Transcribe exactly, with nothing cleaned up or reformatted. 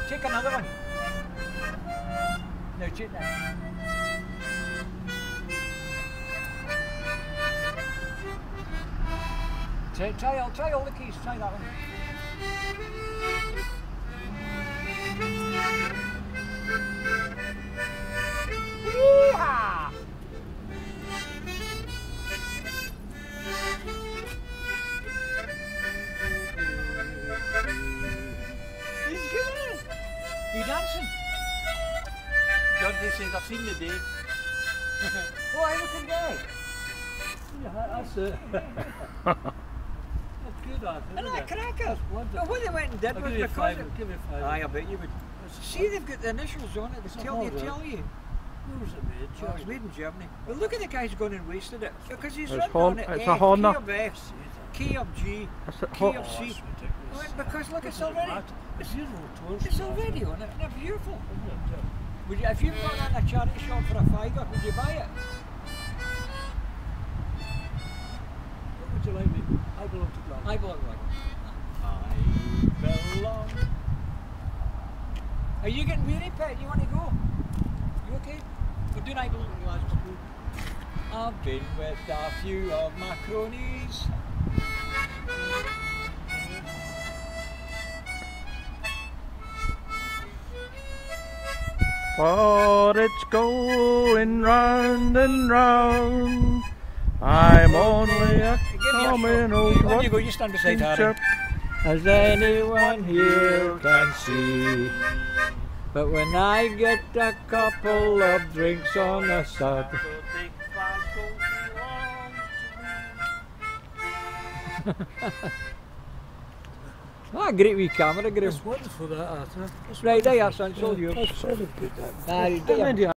Take another one. No, take that. Try, try, all, try all the keys, try that one. Woo-ha! He's good. You dancing? Jordi says, I've seen the day. Oh, I look at that. Yeah, that's it. That's good, that, Isn't isn't that it? cracker? That's wonderful. Well, what they went and did I'll was give you a because five. it, I'll give you a five. aye, I bet you would. See, they've got the initials on it. They It's a tell you, Honda. tell you. Where was it made? Oh, it's made in Germany. Well, look at the guy's gone and wasted it because he's It's written Hon- on it. it's F, a Honda. Key of F, Key of G, That's a Key Hon- of Oh, C. that's ridiculous. Well, because look, it's Doesn't already, matter. It's beautiful tours. it's already on it. They're beautiful. Isn't it? Would you, if you got that in a charity shop for a fiver, would you buy it? What would you like me? I belong to Glasgow. I belong to I belong. Are you getting weary, Pet? You want to go? You okay? We're doing I belong to Glasgow. I've been with a few of my cronies. For it's going round and round. I'm only a Give me a coming shot. old On you go, you stand beside Harry. chap. As anyone here can see. But when I get a couple of drinks on a Saturday. Ah, great wee camera, Graham. It's wonderful that art, huh? Right, there you are, son, it's all yours. That's so good, that. Aye, there you are.